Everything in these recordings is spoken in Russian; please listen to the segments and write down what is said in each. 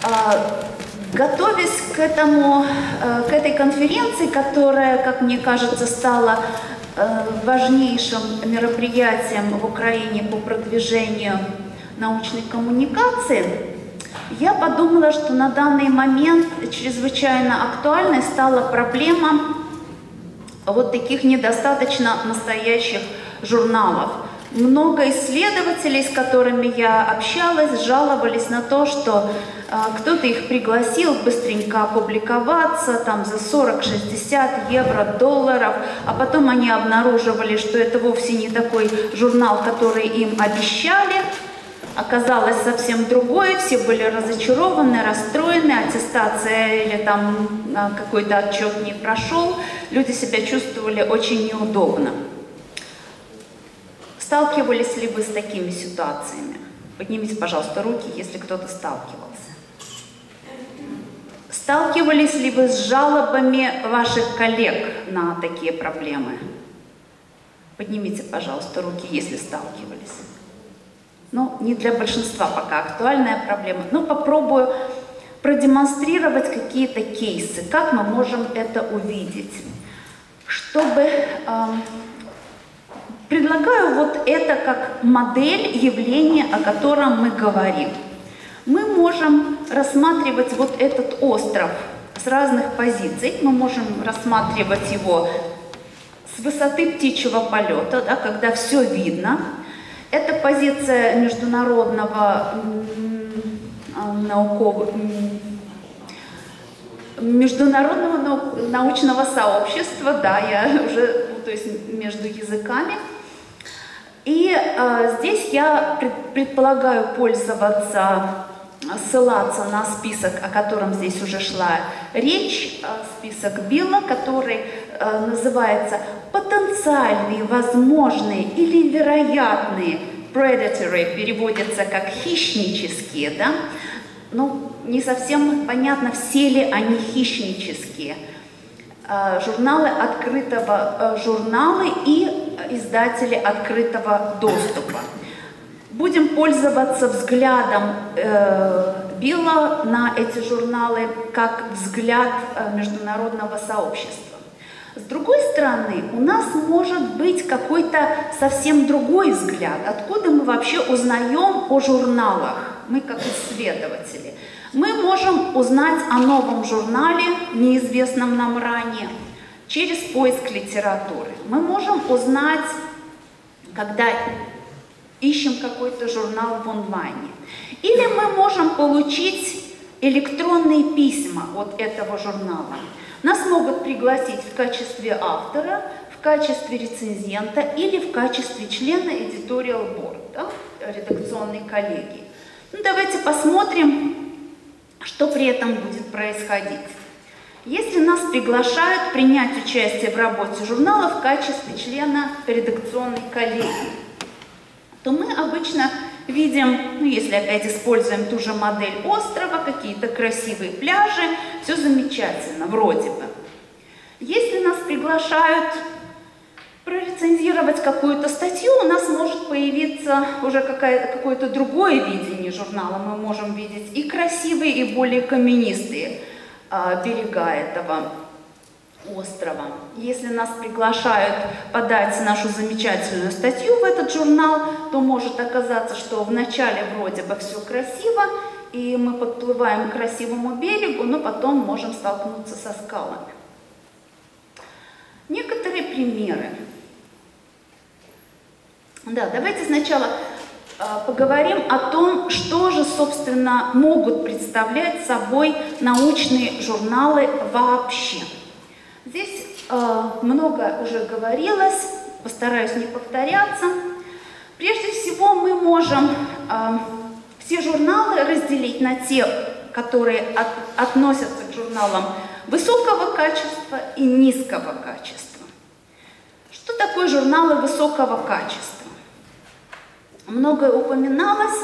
Готовясь к этой конференции, которая, как мне кажется, стала важнейшим мероприятием в Украине по продвижению научной коммуникации, я подумала, что на данный момент чрезвычайно актуальной стала проблема вот таких недостаточно настоящих журналов. Много исследователей, с которыми я общалась, жаловались на то, что кто-то их пригласил быстренько опубликоваться там за 40-60 евро, долларов, а потом они обнаруживали, что это вовсе не такой журнал, который им обещали. Оказалось совсем другое, все были разочарованы, расстроены, аттестация или там какой-то отчет не прошел, люди себя чувствовали очень неудобно. Сталкивались ли вы с такими ситуациями? Поднимите, пожалуйста, руки, если кто-то сталкивался. Сталкивались ли вы с жалобами ваших коллег на такие проблемы? Поднимите, пожалуйста, руки, если сталкивались. Ну, не для большинства пока актуальная проблема, но попробую продемонстрировать какие-то кейсы, как мы можем это увидеть, чтобы... Предлагаю вот это как модель явления, о котором мы говорим. Мы можем рассматривать вот этот остров с разных позиций. Мы можем рассматривать его с высоты птичьего полета, да, когда все видно. Это позиция международного научного сообщества, да, я уже путаюсь между языками. И здесь я предполагаю ссылаться на список, о котором здесь уже шла речь, список Билла, который называется «Потенциальные, возможные или вероятные predatory», переводится как «хищнические», да? Ну, не совсем понятно, все ли они хищнические. Журналы и издатели открытого доступа. Будем пользоваться взглядом Билла на эти журналы как взгляд международного сообщества. С другой стороны, у нас может быть какой-то совсем другой взгляд. Откуда мы вообще узнаем о журналах? Мы как исследователи. Мы можем узнать о новом журнале, неизвестном нам ранее, через поиск литературы. Мы можем узнать, когда ищем какой-то журнал в онлайне. Или мы можем получить электронные письма от этого журнала. Нас могут пригласить в качестве автора, в качестве рецензента или в качестве члена editorial board, да, редакционной коллегии. Ну, давайте посмотрим, что при этом будет происходить. Если нас приглашают принять участие в работе журнала в качестве члена редакционной коллегии, то мы обычно видим, ну, если опять используем ту же модель острова, какие-то красивые пляжи, все замечательно, вроде бы. Если нас приглашают прорецензировать какую-то статью, у нас может появиться уже какое-то другое видение журнала. Мы можем видеть и красивые, и более каменистые берега этого острова. Если нас приглашают подать нашу замечательную статью в этот журнал, то может оказаться, что вначале вроде бы все красиво, и мы подплываем к красивому берегу, но потом можем столкнуться со скалами. Некоторые примеры. Да, давайте сначала поговорим о том, что же, собственно, могут представлять собой научные журналы вообще. Здесь много уже говорилось, постараюсь не повторяться. Прежде всего, мы можем все журналы разделить на те, которые относятся к журналам высокого качества и низкого качества. Что такое журналы высокого качества? Многое упоминалось,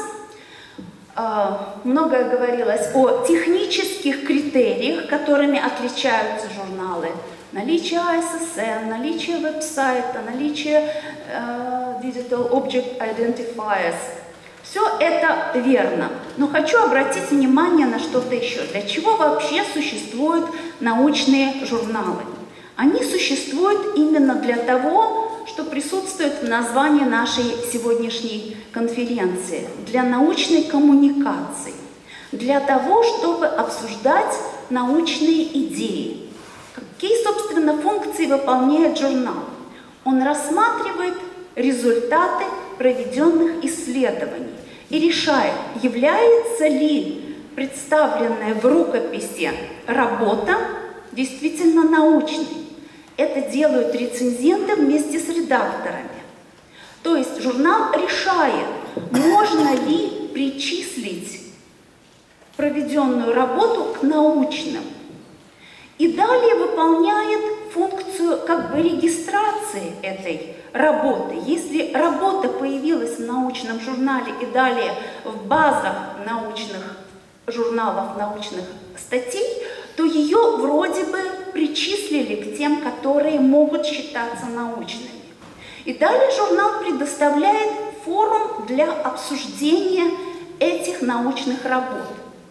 многое говорилось о технических критериях, которыми отличаются журналы. Наличие ISSN, наличие веб-сайта, наличие Digital Object Identifiers. Все это верно, но хочу обратить внимание на что-то еще. Для чего вообще существуют научные журналы? Они существуют именно для того, что присутствует в названии нашей сегодняшней конференции, для научной коммуникации, для того, чтобы обсуждать научные идеи. Какие, собственно, функции выполняет журнал? Он рассматривает результаты проведенных исследований и решает, является ли представленная в рукописи работа действительно научной. Это делают рецензенты вместе с редакторами. То есть журнал решает, можно ли причислить проведенную работу к научным. И далее выполняет функцию как бы регистрации этой работы. Если работа появилась в научном журнале и далее в базах научных журналов, научных статей, то ее вроде бы причислили к тем, которые могут считаться научными. И далее журнал предоставляет форум для обсуждения этих научных работ.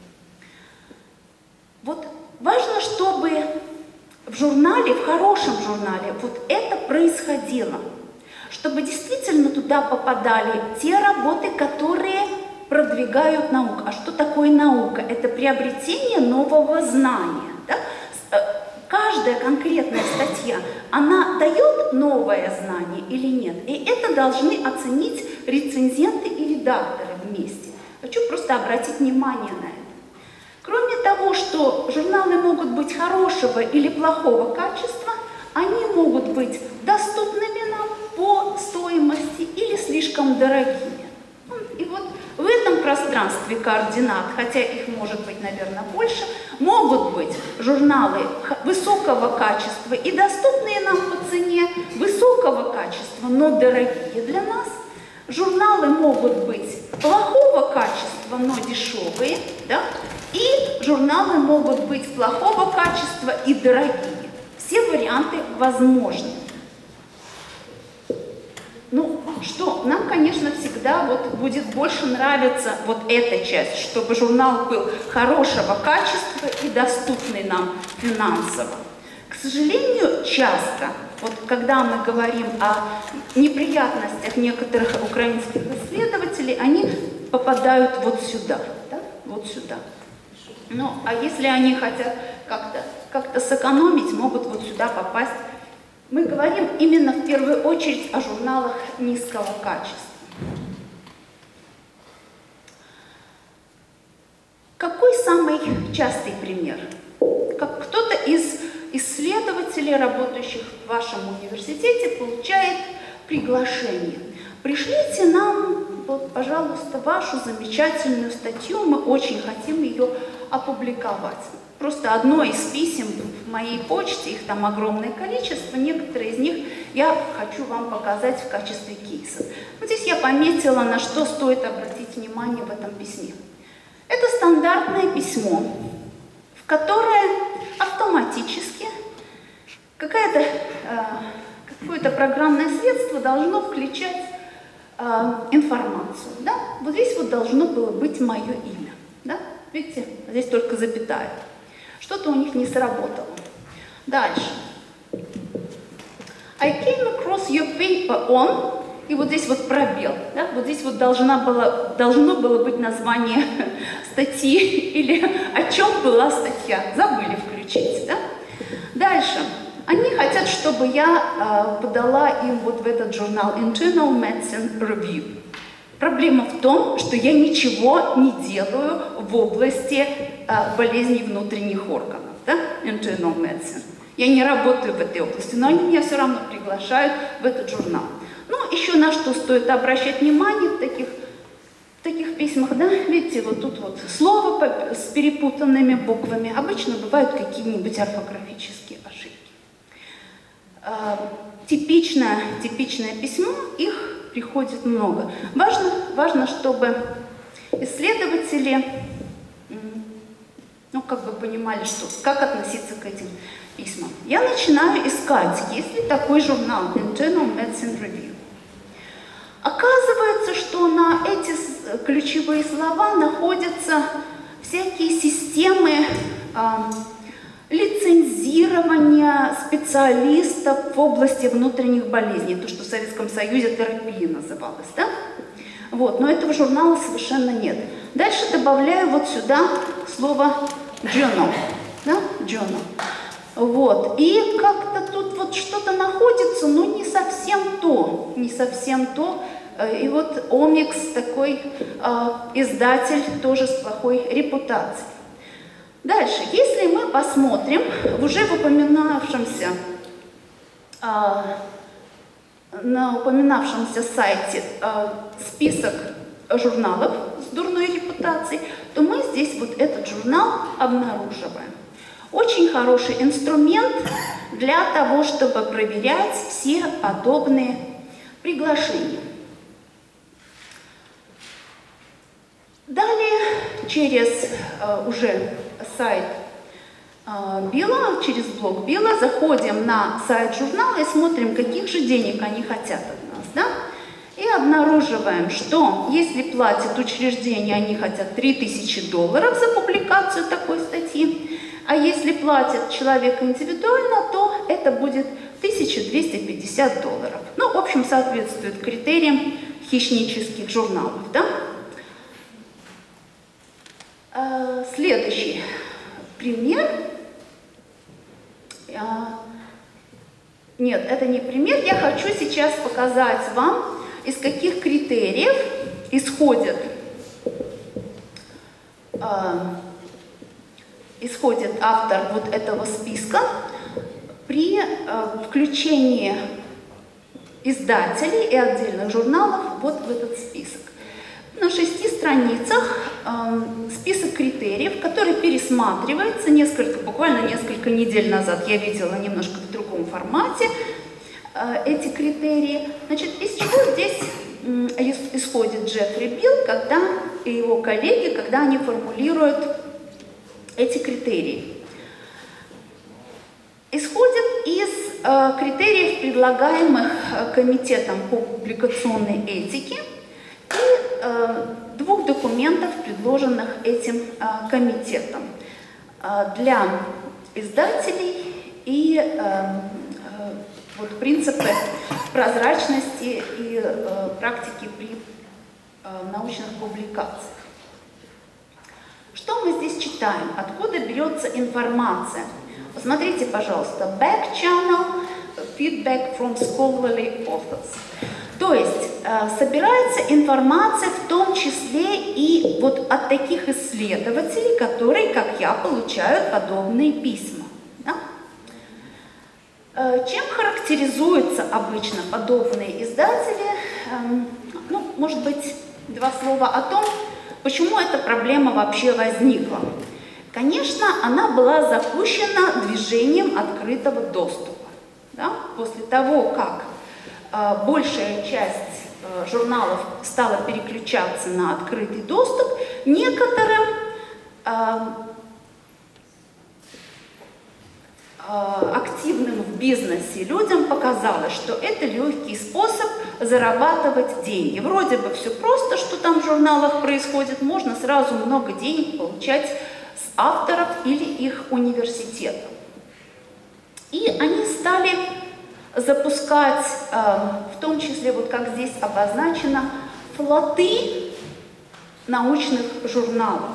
Вот важно, чтобы в журнале, в хорошем журнале, вот это происходило. Чтобы действительно туда попадали те работы, которые продвигают науку. А что такое наука? Это приобретение нового знания. Да? Каждая конкретная статья, она дает новое знание или нет? И это должны оценить рецензенты и редакторы вместе. Хочу просто обратить внимание на это. Кроме того, что журналы могут быть хорошего или плохого качества, они могут быть доступными нам по стоимости или слишком дорогими. И вот в этом пространстве координат, хотя их может быть, наверное, больше, могут быть журналы высокого качества и доступные нам по цене, высокого качества, но дорогие для нас. Журналы могут быть плохого качества, но дешевые, да? И журналы могут быть плохого качества и дорогие. Все варианты возможны. Ну что, нам, конечно, всегда вот будет больше нравиться вот эта часть, чтобы журнал был хорошего качества и доступный нам финансово. К сожалению, часто, вот когда мы говорим о неприятностях некоторых украинских исследователей, они попадают вот сюда, да? Вот сюда. Ну, а если они хотят как-то сэкономить, могут вот сюда попасть. Мы говорим именно в первую очередь о журналах низкого качества. Какой самый частый пример? Как кто-то из исследователей, работающих в вашем университете, получает приглашение. Пришлите нам, вот, пожалуйста, вашу замечательную статью, мы очень хотим ее опубликовать. Просто одно из писем в моей почте, их там огромное количество, некоторые из них я хочу вам показать в качестве кейса. Вот здесь я пометила, на что стоит обратить внимание в этом письме. Это стандартное письмо, в которое автоматически какое-то программное средство должно включать информацию. Да? Вот здесь вот должно было быть мое имя. Да? Видите, здесь только запятая. Что-то у них не сработало. Дальше. I came across your paper on, и вот здесь вот пробел. Да? Вот здесь вот должно было быть название статьи или о чем была статья. Забыли включить. Да? Дальше. Они хотят, чтобы я подала им вот в этот журнал Internal Medicine Review. Проблема в том, что я ничего не делаю в области болезней внутренних органов, да? Internal Medicine. Я не работаю в этой области, но они меня все равно приглашают в этот журнал. Ну, еще на что стоит обращать внимание в таких письмах, да? Видите, вот тут вот слово с перепутанными буквами. Обычно бывают какие-нибудь орфографические ошибки. Типичное письмо, их приходит много. Важно, чтобы исследователи, ну, как бы понимали, как относиться к этим письмам. Я начинаю искать, есть ли такой журнал Internal Medicine Review. Оказывается, что на эти ключевые слова находятся всякие системы лицензирования специалистов в области внутренних болезней, то, что в Советском Союзе терапия называлась, да? Вот, но этого журнала совершенно нет. Dальше добавляю вот сюда слово journal, да? Journal. Вот, и как-то тут вот что-то находится, но не совсем то, не совсем то. И вот Омикс такой издатель тоже с плохой репутацией. Дальше, если мы посмотрим в уже на упоминавшемся сайте список журналов с дурной репутацией, то мы здесь вот этот журнал обнаруживаем. Очень хороший инструмент для того, чтобы проверять все подобные приглашения. Далее, через уже сайт Билла, через блог Билла, заходим на сайт журнала и смотрим, каких же денег они хотят от нас, да? И обнаруживаем, что если платят учреждения, они хотят $3000 за публикацию такой статьи, а если платит человек индивидуально, то это будет $1250. Ну, в общем, соответствует критериям хищнических журналов, да? Следующий пример. Нет, это не пример. Я хочу сейчас показать вам, из каких критериев исходит автор вот этого списка при включении издателей и отдельных журналов вот в этот список. На 6 страницах список критериев, который пересматривается буквально несколько недель назад. Я видела немножко в другом формате эти критерии. Значит, из чего здесь исходит Джеффри Билл и его коллеги, когда они формулируют эти критерии? Исходит из критериев, предлагаемых Комитетом по публикационной этике, и 2 документов, предложенных этим комитетом для издателей, и вот принципы прозрачности и практики при научных публикациях. Что мы здесь читаем? Откуда берется информация? Посмотрите, пожалуйста, back channel, feedback from scholarly authors. То есть собирается информация в том числе и вот от таких исследователей, которые, как я, получают подобные письма. Да? Чем характеризуются обычно подобные издатели? Ну, может быть, 2 слова о том, почему эта проблема вообще возникла. Конечно, она была запущена движением открытого доступа. Да? После того, как большая часть журналов стала переключаться на открытый доступ, некоторым активным в бизнесе людям показалось, что это легкий способ зарабатывать деньги. Вроде бы все просто, что там в журналах происходит, можно сразу много денег получать с авторов или их университетов. И они стали запускать, в том числе, вот как здесь обозначено, флоты научных журналов.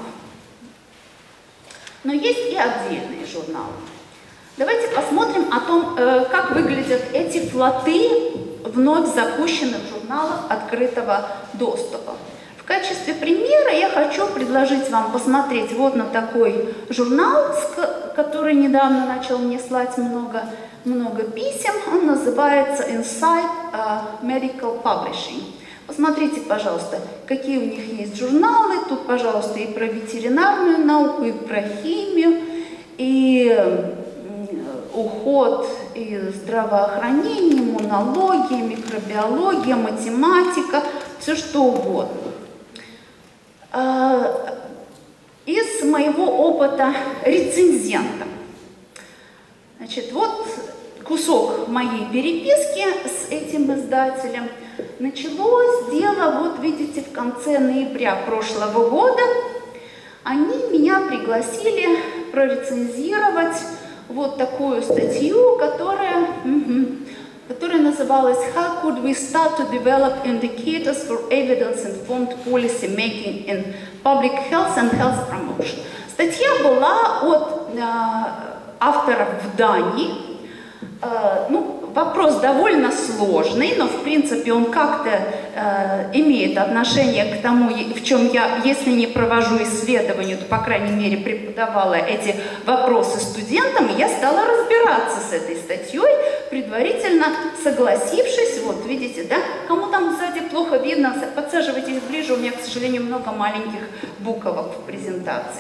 Но есть и отдельные журналы. Давайте посмотрим о том, как выглядят эти флоты вновь запущенных журналов открытого доступа. В качестве примера я хочу предложить вам посмотреть вот на такой журнал, который недавно начал мне слать много писем. Он называется Inside Medical Publishing. Посмотрите, пожалуйста, какие у них есть журналы. Тут, пожалуйста, и про ветеринарную науку, и про химию, и уход, и здравоохранение, иммунология, микробиология, математика, все что угодно. Из моего опыта рецензента. Значит, вот кусок моей переписки с этим издателем. Началось дело, вот видите, в конце ноября прошлого года. Они меня пригласили прорецензировать вот такую статью, которая называлась «How could we start to develop indicators for evidence-informed policy making in public health and health promotion». Статья была от авторов в Дании. Вопрос довольно сложный, но в принципе он как-то имеет отношение к тому, в чем я, если не провожу исследования, то, по крайней мере, преподавала эти вопросы студентам, и я стала разбираться с этой статьей, предварительно согласившись, вот видите, да, кому там сзади плохо видно, подсаживайтесь ближе, у меня, к сожалению, много маленьких буквок в презентации.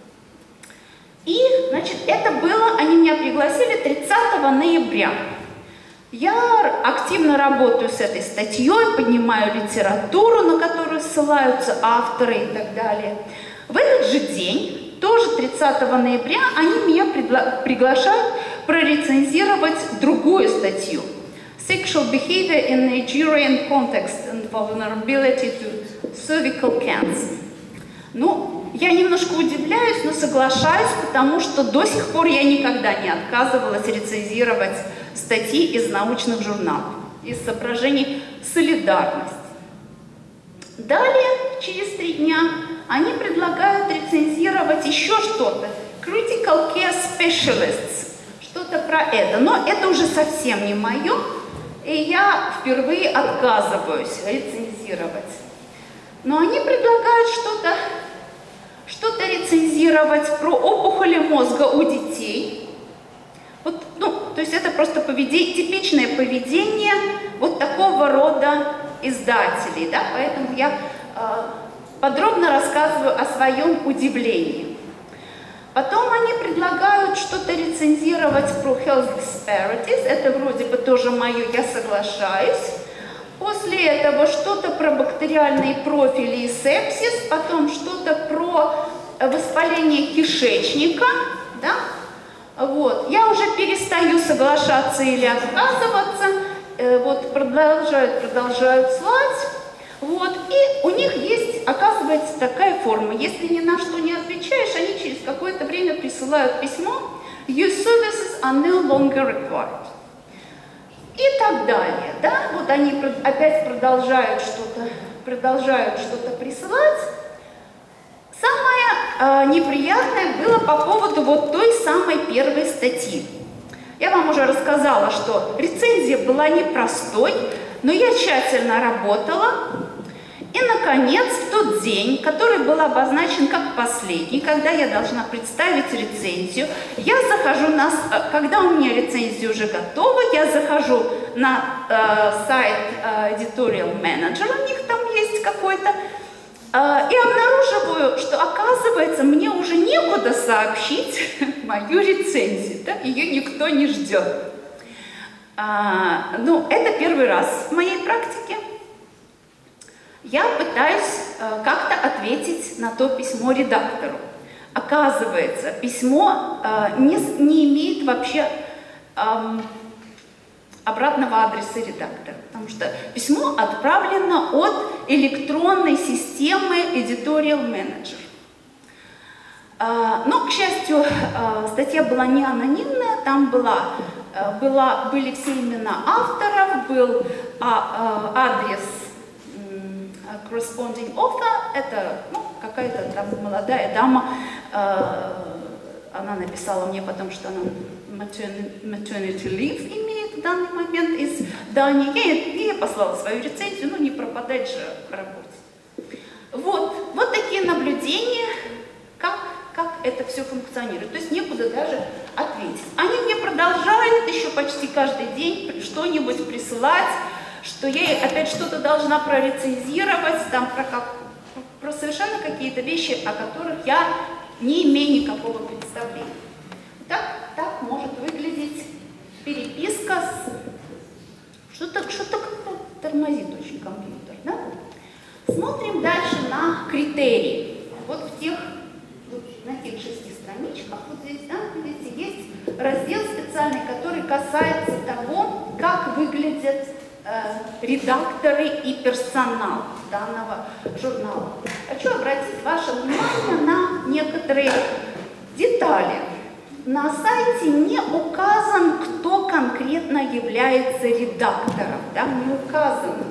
И, значит, это было, они меня пригласили 30 ноября. Я активно работаю с этой статьей, поднимаю литературу, на которую ссылаются авторы и так далее. В этот же день, тоже 30 ноября, они меня приглашают прорецензировать другую статью. Sexual behavior in Nigerian context and vulnerability to cervical cancer. Я немножко удивляюсь, но соглашаюсь, потому что до сих пор я никогда не отказывалась рецензировать статьи из научных журналов, из соображений солидарности. Далее, через 3 дня, они предлагают рецензировать еще что-то. Critical Care Specialists, что-то про это. Но это уже совсем не мое, и я впервые отказываюсь рецензировать. Но они предлагают что-то рецензировать про опухоли мозга у детей. Вот, то есть это просто типичное поведение вот такого рода издателей, да? Поэтому я подробно рассказываю о своем удивлении. Потом они предлагают что-то рецензировать про health disparities, это вроде бы тоже мое, я соглашаюсь. После этого что-то про бактериальные профили и сепсис, потом что-то про воспаление кишечника, да? Вот. Я уже перестаю соглашаться или отказываться, вот, продолжают слать, вот, и у них есть, оказывается, такая форма. Если ни на что не отвечаешь, они через какое-то время присылают письмо «Your services are no longer required». И так далее, да, вот они опять продолжают что-то присылать. Самое неприятное было по поводу вот той самой первой статьи. Я вам уже рассказала, что рецензия была непростой, но я тщательно работала. И, наконец, в тот день, который был обозначен как последний, когда я должна представить рецензию, я захожу когда у меня рецензия уже готова, я захожу на сайт Editorial Manager, у них там есть какой-то, и обнаруживаю, что, оказывается, мне уже некуда сообщить мою рецензию, да? Ее никто не ждет. Это первый раз в моей практике. Я пытаюсь как-то ответить на то письмо редактору. Оказывается, письмо не имеет вообще обратного адреса редактора, потому что письмо отправлено от электронной системы Editorial Manager. Но, к счастью, статья была не анонимная, там были все имена авторов, был адрес corresponding author, это какая-то там молодая дама, она написала мне потом, что она maternity leave имеет в данный момент из Дании. Я послала свою рецензию, не пропадать же в работе. Вот такие наблюдения, как это все функционирует. То есть некуда даже ответить. Они мне продолжают еще почти каждый день что-нибудь присылать, что я опять что-то должна прорецензировать, там про совершенно какие-то вещи, о которых я не имею никакого представления. Так может выглядеть переписка с... Что-то как-то тормозит очень компьютер, да? Смотрим дальше на критерии. Вот на тех 6 страничках, вот здесь, да, видите, есть раздел специальный, который касается того, как выглядят редакторы и персонал данного журнала. Хочу обратить ваше внимание на некоторые детали. На сайте не указан, кто конкретно является редактором, да, не указано.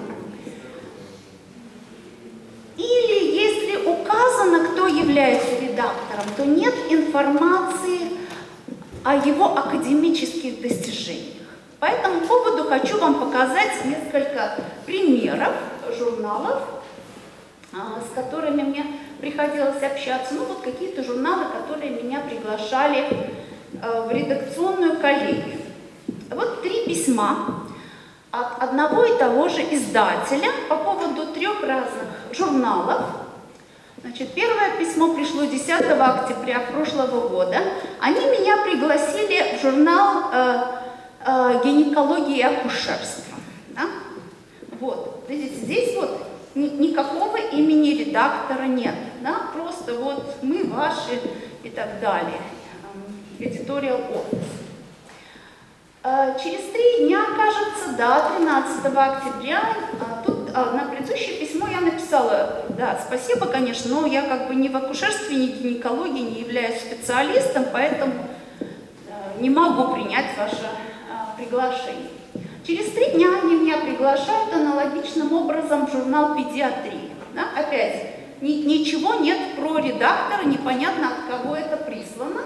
Или если указано, кто является редактором, то нет информации о его академических достижениях. По этому поводу хочу вам показать несколько примеров журналов, с которыми мне приходилось общаться. Ну вот какие-то журналы, которые меня приглашали в редакционную коллегию. Вот 3 письма от одного и того же издателя по поводу 3 разных журналов. Значит, первое письмо пришло 10 октября прошлого года. Они меня пригласили в журнал «Гинекология и акушерство». Да? Вот, видите, здесь вот никакого имени редактора нет, да? Просто вот мы ваши и так далее. Editorial Office. Через 3 дня, кажется, да, 13 октября, тут на предыдущее письмо я написала, да, спасибо, конечно, но я как бы ни в акушерстве, ни в гинекологии не являюсь специалистом, поэтому не могу принять ваше приглашение. Через 3 дня они меня приглашают аналогичным образом в журнал «Педиатрия». Да? Опять, ничего нет про редактора, непонятно, от кого это прислано.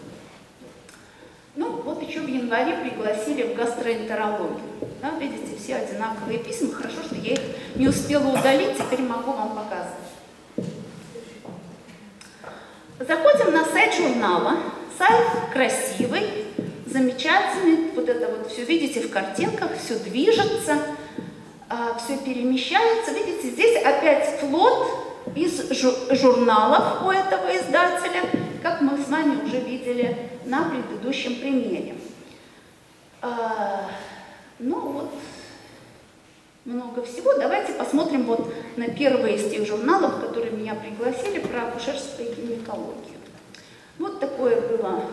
Ну, вот еще в январе пригласили в гастроэнтерологию. Да, видите, все одинаковые письма. Хорошо, что я их не успела удалить, теперь могу вам показать. Заходим на сайт журнала. Сайт красивый, замечательный. Вот это вот все, видите, в картинках, все движется, все перемещается. Видите, здесь опять флот из журналов у этого издателя, как мы с вами уже видели на предыдущем примере. Ну вот, много всего. Давайте посмотрим вот на первый из тех журналов, которые меня пригласили, про акушерство и гинекологию. Вот такая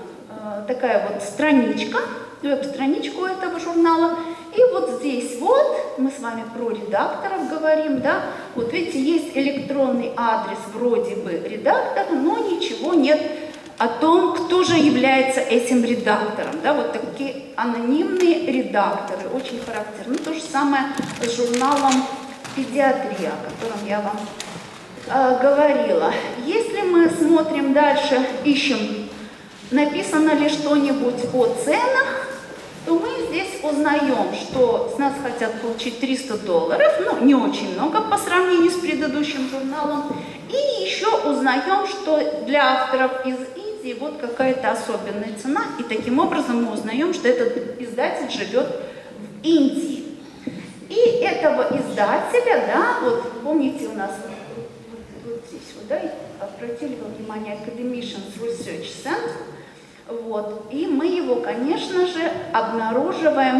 вот страничка, веб-страничка у этого журнала. И вот здесь вот мы с вами про редакторов говорим, да, вот видите, есть электронный адрес вроде бы редактора, но ничего нет о том, кто же является этим редактором, да, вот такие анонимные редакторы, очень характерны. То же самое с журналом «Педиатрия», о котором я вам говорила. Если мы смотрим дальше, ищем, написано ли что-нибудь о ценах, то мы здесь узнаем, что с нас хотят получить $300, ну, не очень много по сравнению с предыдущим журналом. И еще узнаем, что для авторов из Индии вот какая-то особенная цена, и таким образом мы узнаем, что этот издатель живет в Индии. И этого издателя, да, вот помните, у нас вот здесь вот, да, обратили вы внимание, Academicians Research Center. Вот. И мы его, конечно же, обнаруживаем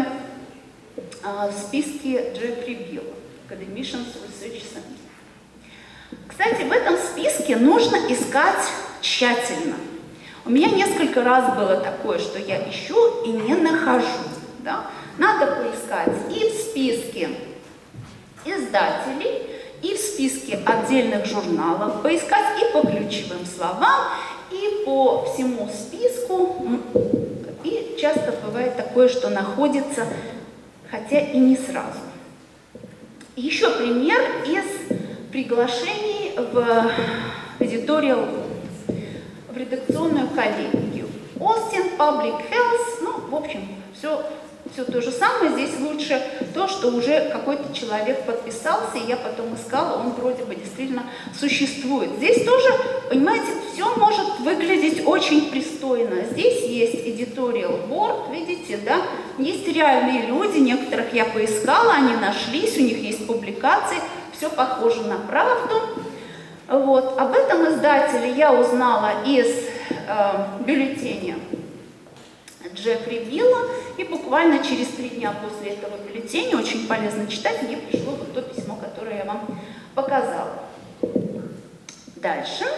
в списке Джеффри Билла, Academicians Research Center. Кстати, в этом списке нужно искать тщательно. У меня несколько раз было такое, что я ищу и не нахожу. Да? Надо поискать и в списке издателей, и в списке отдельных журналов, поискать и по ключевым словам, и по всему списку, и часто бывает такое, что находится, хотя и не сразу. Еще пример из приглашений в editorial, в редакционную коллегию. Austin Public Health, ну, в общем, все то же самое. Здесь лучше то, что уже какой-то человек подписался, и я потом искала, он вроде бы действительно существует. Здесь тоже, понимаете, все может выглядеть очень пристойно. Здесь есть editorial board, видите, да, есть реальные люди, некоторых я поискала, они нашлись, у них есть публикации, все похоже на правду. Вот. Об этом издателе я узнала из бюллетеня Джеффри Билла, и буквально через 3 дня после этого бюллетеня, очень полезно читать, мне пришло вот то письмо, которое я вам показала. Дальше.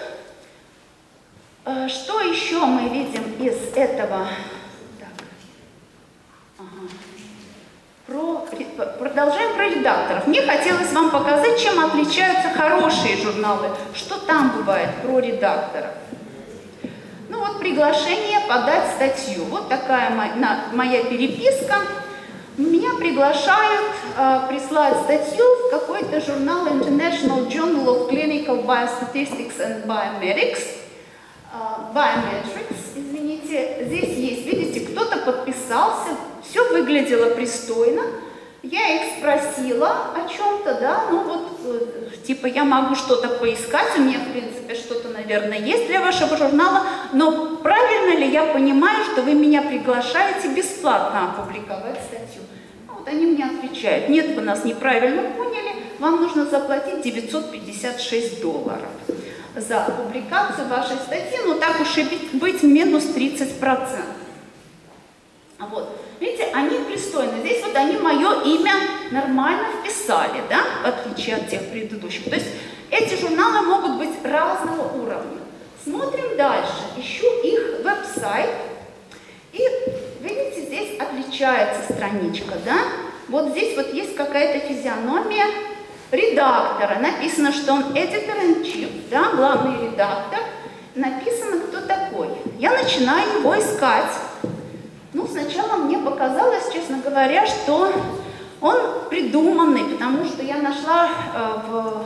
Что еще мы видим из этого? Так. Ага. продолжаем про редакторов. Мне хотелось вам показать, чем отличаются хорошие журналы, что там бывает про редакторов. Ну вот приглашение подать статью. Вот такая моя переписка. Меня приглашают прислать статью в какой-то журнал International Journal of Clinical Biostatistics and Biometrics. Извините. Здесь есть, видите, кто-то подписался, все выглядело пристойно. Я их спросила о чем-то, да, ну вот, типа, я могу что-то поискать, у меня, в принципе, что-то, наверное, есть для вашего журнала, но правильно ли я понимаю, что вы меня приглашаете бесплатно опубликовать статью? Ну, вот они мне отвечают: нет, вы нас неправильно поняли, вам нужно заплатить $956 за публикацию вашей статьи, ну, так уж и быть, минус 30%. Вот. Видите, они пристойны. Здесь вот они мое имя нормально вписали, да, в отличие от тех предыдущих. То есть эти журналы могут быть разного уровня. Смотрим дальше. Ищу их веб-сайт. И видите, здесь отличается страничка, да. Вот здесь вот есть какая-то физиономия редактора. Написано, что он editor-in-chief, да, главный редактор. Написано, кто такой. Я начинаю его искать. Ну, сначала мне показалось, честно говоря, что он придуманный, потому что я нашла в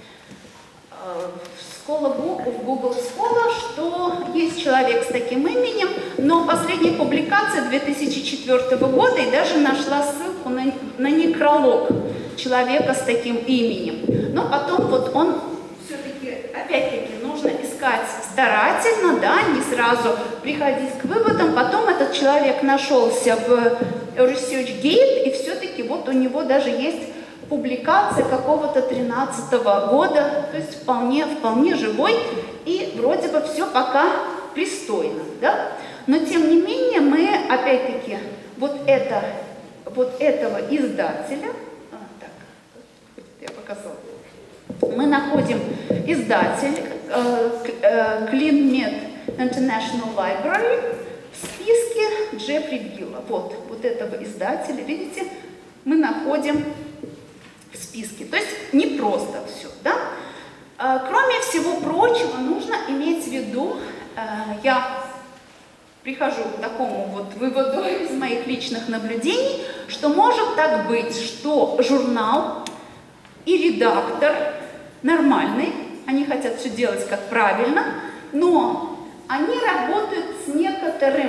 Google Scholar, что есть человек с таким именем, но последняя публикация 2004 года, и даже нашла ссылку на некролог человека с таким именем. Но потом вот он все-таки, опять-таки, нужно искать старательно, да, не сразу приходить к выводам. Потом этот человек нашелся в ResearchGate, и все-таки вот у него даже есть публикация какого-то 13-го года, то есть вполне живой, и вроде бы все пока пристойно, да. Но тем не менее мы, опять-таки, вот этого издателя, так, я показала, мы находим издатель ClinMed International Library в списке Джеффри Билла. Вот этого издателя, видите, мы находим в списке. То есть не просто все, да? Кроме всего прочего, нужно иметь в виду, я прихожу к такому вот выводу из моих личных наблюдений, что может так быть, что журнал и редактор нормальный, они хотят все делать как правильно, но они работают с некоторым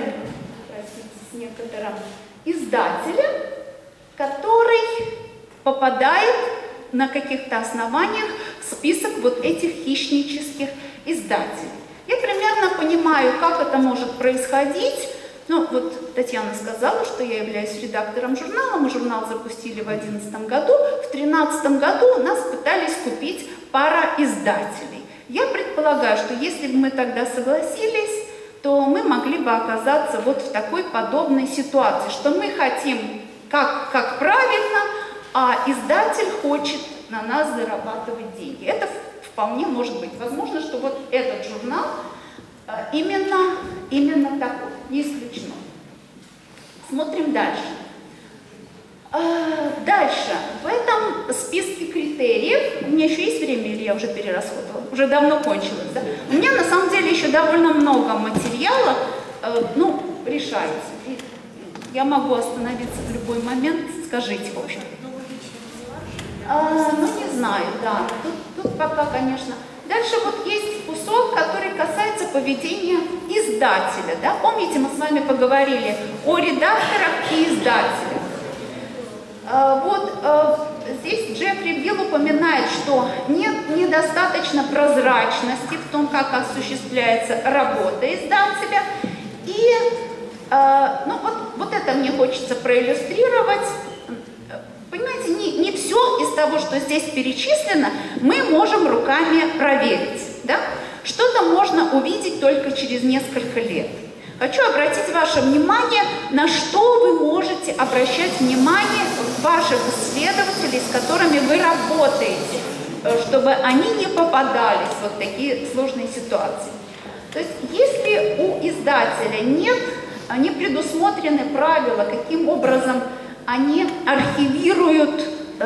издателем, который попадает на каких-то основаниях в список вот этих хищнических издателей. Я примерно понимаю, как это может происходить. Ну, вот Татьяна сказала, что я являюсь редактором журнала. Мы журнал запустили в 2011 году. В 2013 году нас пытались купить пара издателей. Я предполагаю, что если бы мы тогда согласились, то мы могли бы оказаться вот в такой подобной ситуации, что мы хотим как правильно, а издатель хочет на нас зарабатывать деньги. Это вполне может быть. Возможно, что вот этот журнал именно такой, не исключено. Смотрим дальше. Дальше. В этом списке критериев, у меня еще есть время или я уже перерасходовала? Уже давно кончилось, да? У меня на самом деле еще довольно много материала, ну, решается. И я могу остановиться в любой момент, скажите, в общем. Ну, не знаю, да. Тут пока, конечно. Дальше вот есть кусок, который касается поведения издателя, да? Помните, мы с вами поговорили о редакторах и издателях. Вот здесь Джеффри Билл упоминает, что нет недостаточно прозрачности в том, как осуществляется работа издателя. И ну, вот это мне хочется проиллюстрировать. Понимаете, не все из того, что здесь перечислено, мы можем руками проверить. Да? Что-то можно увидеть только через несколько лет. Хочу обратить ваше внимание, на что вы можете обращать внимание ваших исследователей, с которыми вы работаете, чтобы они не попадались в вот такие сложные ситуации. То есть, если у издателя не предусмотрены правила, каким образом они архивируют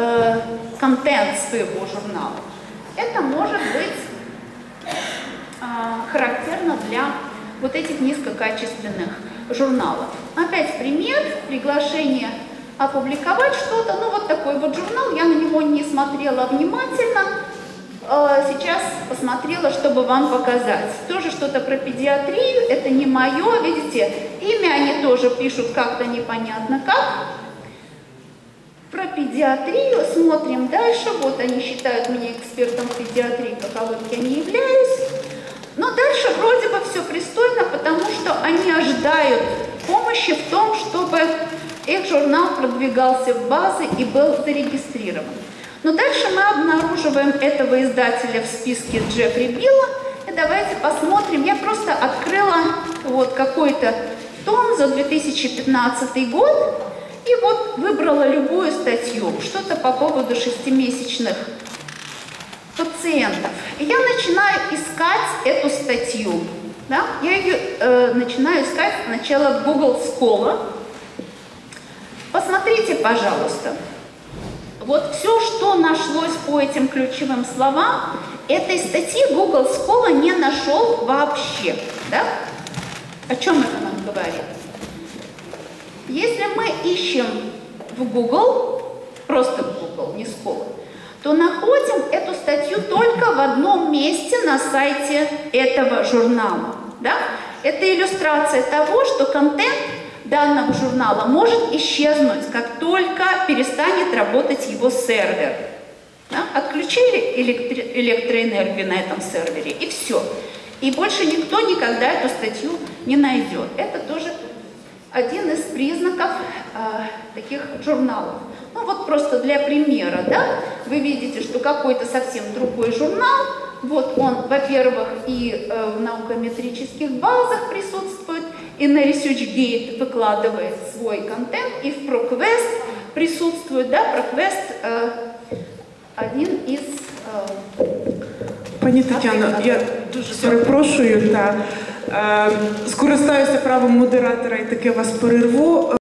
контент своего журнала. Это может быть характерно для вот этих низкокачественных журналов. Опять пример, приглашение опубликовать что-то. Ну, вот такой вот журнал, я на него не смотрела внимательно, сейчас посмотрела, чтобы вам показать. Тоже что-то про педиатрию, это не мое, видите, имя они тоже пишут как-то непонятно как. Про педиатрию смотрим дальше, вот они считают меня экспертом в педиатрии, каковым я не являюсь. Но дальше вроде бы все пристойно, потому что они ожидают помощи в том, чтобы их журнал продвигался в базы и был зарегистрирован. Но дальше мы обнаруживаем этого издателя в списке Джеффри Билла. И давайте посмотрим. Я просто открыла вот какой-то том за 2015 год и вот выбрала любую статью, что-то по поводу 6-месячных пациентов. И я начинаю искать эту статью. Да? Я ее начинаю искать сначала в Google Scholar. Посмотрите, пожалуйста. Вот все, что нашлось по этим ключевым словам, этой статьи Google Scholar не нашел вообще. Да? О чем это нам говорит? Если мы ищем в Google, просто в Google, не Scholar, то находим эту статью только в одном месте на сайте этого журнала. Да? Это иллюстрация того, что контент данного журнала может исчезнуть, как только перестанет работать его сервер. Да? Отключили электроэнергию на этом сервере, и все. И больше никто никогда эту статью не найдет. Это тоже один из признаков таких журналов. Ну вот просто для примера, да, вы видите, что какой-то совсем другой журнал, вот он, во-первых, и в наукометрических базах присутствует, и на ResearchGate выкладывает свой контент, и в ProQuest присутствует, да, ProQuest один из... Пані Тетяно, я дуже перепрошую, та скористаюся правом модератора і таки вас перерву.